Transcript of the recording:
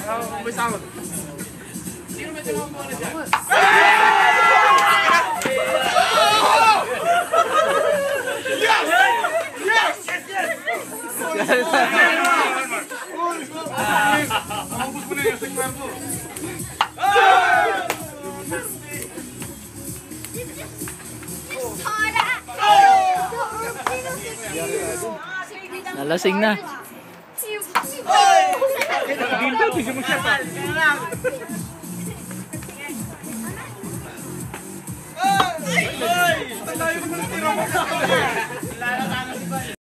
May sahod. Sino ba tinawag mo na dyan? Yes! Yes! Yes! Maubos mo na yung sigmar mo. Nalasing na. Bilbo, bigyan mo siya pa. Ay! Ay! Ay!